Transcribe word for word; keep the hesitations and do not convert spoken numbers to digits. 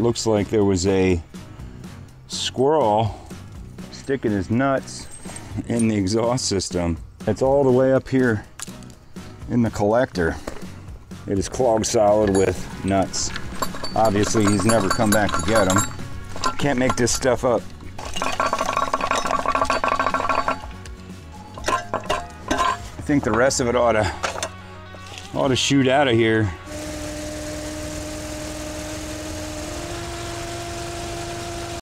looks like there was a squirrel sticking his nuts in the exhaust system. It's all the way up here in the collector. It is clogged solid with nuts. Obviously, he's never come back to get them. Can't make this stuff up. I think the rest of it ought to ought to shoot out of here